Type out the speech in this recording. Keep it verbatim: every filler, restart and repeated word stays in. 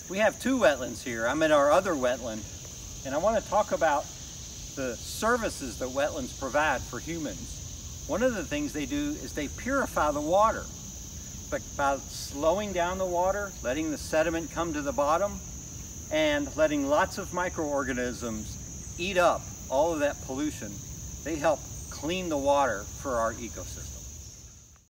We have two wetlands here. I'm in our other wetland, and I want to talk about the services that wetlands provide for humans. One of the things they do is they purify the water, but by slowing down the water, letting the sediment come to the bottom, and letting lots of microorganisms eat up all of that pollution, they help clean the water for our ecosystem.